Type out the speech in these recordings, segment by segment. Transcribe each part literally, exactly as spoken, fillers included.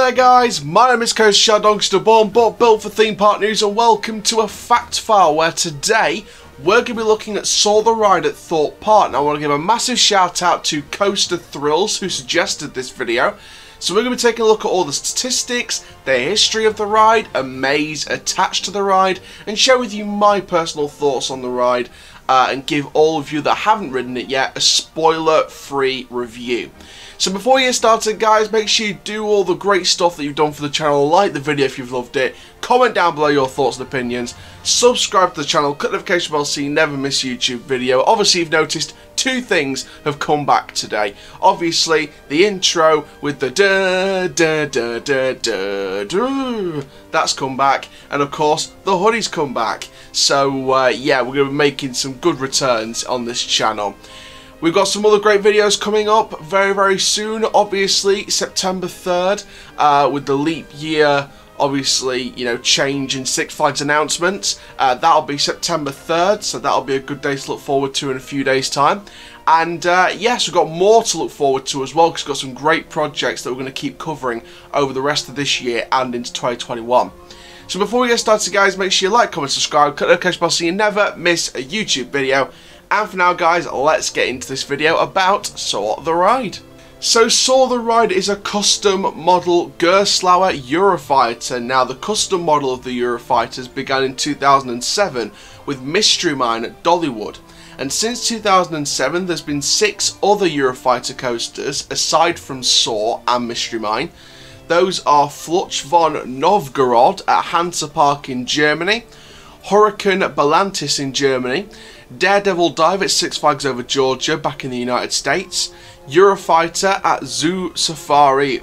there guys, my name is Coast Shadongster, born but built for theme park news, and welcome to a fact file where today we're going to be looking at Soar the Ride at Thorpe Park. Now I want to give a massive shout out to Coaster Thrills who suggested this video. So we're going to be taking a look at all the statistics, the history of the ride, a maze attached to the ride, and share with you my personal thoughts on the ride, uh, and give all of you that haven't ridden it yet a spoiler-free review. So before you get started guys, make sure you do all the great stuff that you've done for the channel, like the video if you've loved it, comment down below your thoughts and opinions, subscribe to the channel, click the notification bell so you never miss a YouTube video. Obviously you've noticed two things have come back today. Obviously the intro with the da da da da da da, that's come back, and of course the hoodie's come back. So uh, yeah, we're going to be making some good returns on this channel. We've got some other great videos coming up very, very soon. Obviously, September third, uh, with the leap year, obviously, you know, change in Six Flags announcements. Uh, that'll be September third, so that'll be a good day to look forward to in a few days' time. And uh, yes, we've got more to look forward to as well, because we've got some great projects that we're going to keep covering over the rest of this year and into twenty twenty-one. So before we get started, guys, make sure you like, comment, subscribe, click the notification bell so you never miss a YouTube video. And for now guys, let's get into this video about Soar the Ride. So Soar the Ride is a custom model Gerstlauer Eurofighter. Now the custom model of the Eurofighters began in two thousand seven with Mystery Mine at Dollywood. And since two thousand seven there's been six other Eurofighter coasters aside from Soar and Mystery Mine. Those are Flutsch von Novgorod at Hansa Park in Germany, Hurricane Balantis in Germany, Daredevil Dive at Six Flags Over Georgia back in the United States, Eurofighter at Zoo Safari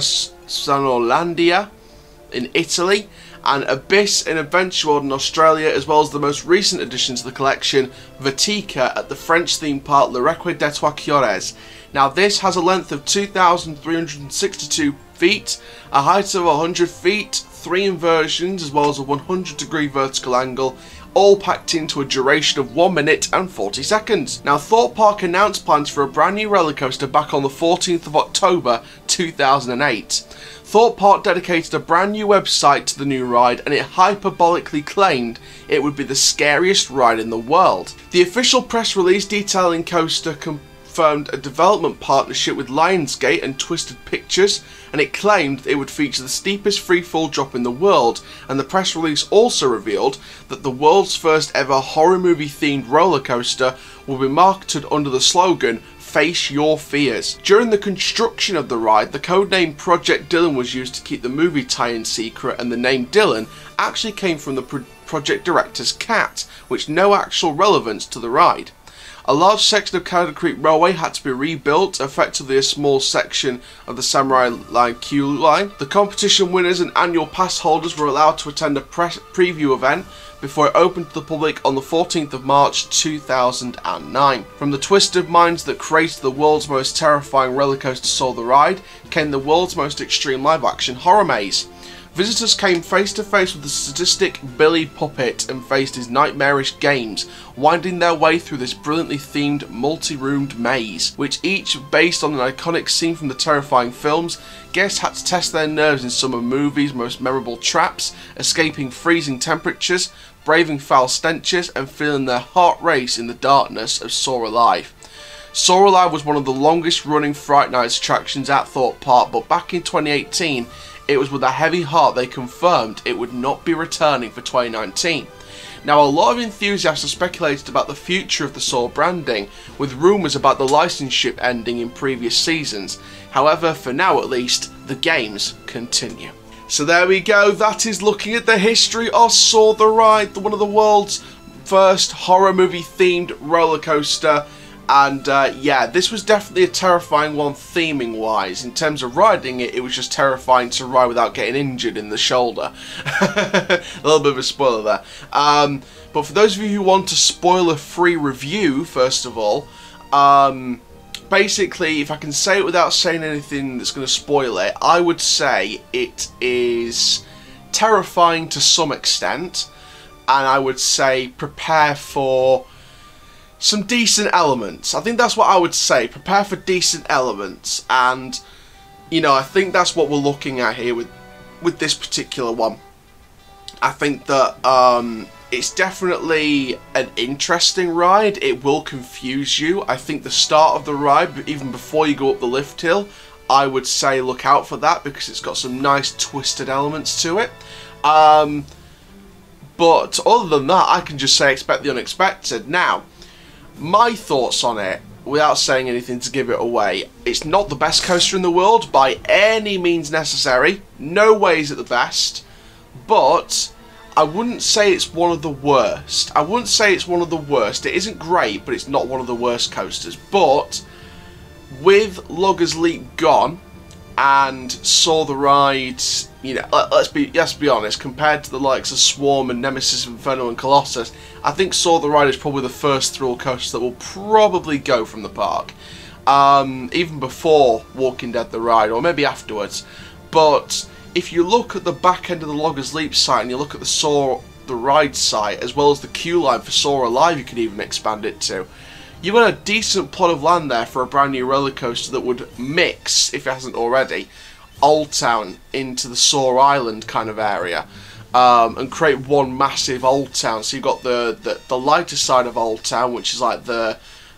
Fanosanlandia in Italy, and Abyss in Adventure World in Australia, as well as the most recent addition to the collection, Vatica at the French theme park Le Requiem des Trois Cures. Now this has a length of two thousand three hundred sixty-two feet, a height of one hundred feet, three inversions, as well as a one hundred degree vertical angle, all packed into a duration of one minute and forty seconds. Now Thorpe Park announced plans for a brand new roller coaster back on the fourteenth of October two thousand eight. Thorpe Park dedicated a brand new website to the new ride, and it hyperbolically claimed it would be the scariest ride in the world. The official press release detailing coaster confirmed a development partnership with Lionsgate and Twisted Pictures, and it claimed it would feature the steepest freefall drop in the world. And the press release also revealed that the world's first ever horror movie themed roller coaster will be marketed under the slogan Face Your Fears. During the construction of the ride, the codename Project Dylan was used to keep the movie tie-in secret, and the name Dylan actually came from the pro project director's cat, which no actual relevance to the ride. A large section of Canada Creek Railway had to be rebuilt, effectively a small section of the Samurai Line queue line. The competition winners and annual pass holders were allowed to attend a press preview event before it opened to the public on the fourteenth of March two thousand nine. From the twisted minds that created the world's most terrifying roller coaster Soar the Ride came the world's most extreme live action horror maze. Visitors came face to face with the sadistic Billy Puppet and faced his nightmarish games, winding their way through this brilliantly themed multi-roomed maze, which each based on an iconic scene from the terrifying films. Guests had to test their nerves in some of the movie's most memorable traps, escaping freezing temperatures, braving foul stenches, and feeling their heart race in the darkness of Soar Alive. Soar Alive was one of the longest running Fright Nights attractions at Thorpe Park, but back in twenty eighteen it was with a heavy heart they confirmed it would not be returning for twenty nineteen. Now a lot of enthusiasts have speculated about the future of the Soar branding, with rumours about the licenseship ending in previous seasons. However, for now at least, the games continue. So there we go, that is looking at the history of Soar the Ride, one of the world's first horror movie themed roller coaster. And uh, yeah, this was definitely a terrifying one theming wise. In terms of riding it, it was just terrifying to ride without getting injured in the shoulder. A little bit of a spoiler there. Um, but for those of you who want a spoiler-free review, first of all, um, basically, if I can say it without saying anything that's going to spoil it, I would say it is terrifying to some extent. And I would say prepare for some decent elements. I think that's what I would say. Prepare for decent elements, and you know, I think that's what we're looking at here with with this particular one. I think that um, it's definitely an interesting ride. It will confuse you. I think the start of the ride, even before you go up the lift hill, I would say look out for that because it's got some nice twisted elements to it. Um, but other than that, I can just say expect the unexpected. Now, my thoughts on it, without saying anything to give it away, it's not the best coaster in the world by any means necessary. No way is it the best. But I wouldn't say it's one of the worst. I wouldn't say it's one of the worst. It isn't great, but it's not one of the worst coasters. But with Loggers Leap gone and Saw the Ride, you know, let's be let's be honest, compared to the likes of Swarm and Nemesis, Inferno and Colossus, I think Saw the Ride is probably the first thrill coaster that will probably go from the park. Um, even before Walking Dead the Ride, or maybe afterwards. But if you look at the back end of the Loggers Leap site and you look at the Saw the Ride site, as well as the queue line for Saw Alive, you could even expand it to. You've got a decent plot of land there for a brand new roller coaster that would mix, if it hasn't already, Old Town into the Saw Island kind of area, um, and create one massive Old Town. So you've got the, the, the lighter side of Old Town, which is like the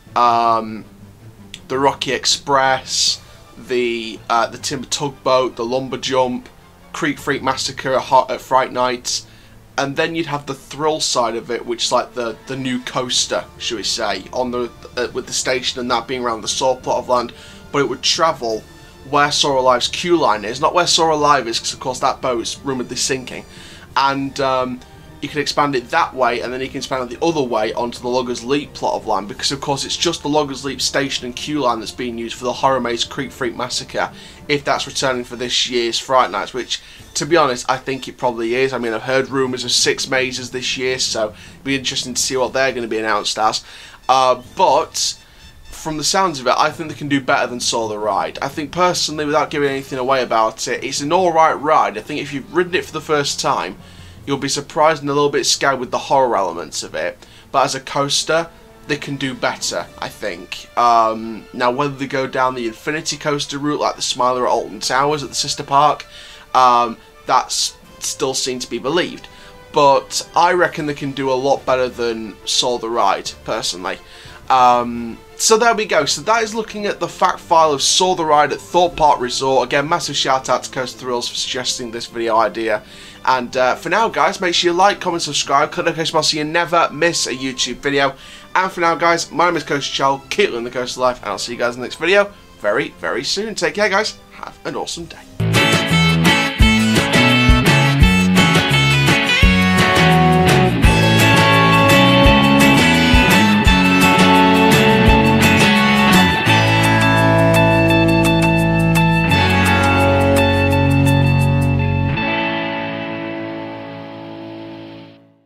um, the Rocky Express, the uh, the Timber Tugboat, the Lumber Jump, Creek Freak Massacre at, Hot, at Fright Night, and then you'd have the thrill side of it, which is like the the new coaster, should we say, on the uh, with the station and that being around the Saw plot of land, but it would travel where Saw Alive's queue line is, not where Saw Alive is, because of course that boat is rumouredly sinking, and um, you can expand it that way, and then you can expand it the other way onto the Loggers Leap plot of land, because of course it's just the Loggers Leap station and queue line that's being used for the Horror Maze Creek Freak Massacre, if that's returning for this year's Fright Nights, which, to be honest, I think it probably is. I mean, I've heard rumours of six mazes this year, so it'll be interesting to see what they're going to be announced as. Uh, but from the sounds of it, I think they can do better than Saw the Ride. I think personally, without giving anything away about it, it's an alright ride. I think if you've ridden it for the first time, you'll be surprised and a little bit scared with the horror elements of it. But as a coaster, they can do better, I think. Um, now, whether they go down the Infinity Coaster route, like the Smiler at Alton Towers at the sister park, um, that's still seen to be believed. But I reckon they can do a lot better than Saw the Ride, personally. Um, so there we go. So that is looking at the fact file of Saw the Ride at Thorpe Park Resort. Again, massive shout out to Coaster Thrills for suggesting this video idea. And uh, for now, guys, make sure you like, comment, subscribe, click the notification bell so you never miss a YouTube video. And for now, guys, my name is Coaster Charles. Keep living the coaster life, and I'll see you guys in the next video very, very soon. Take care, guys. Have an awesome day.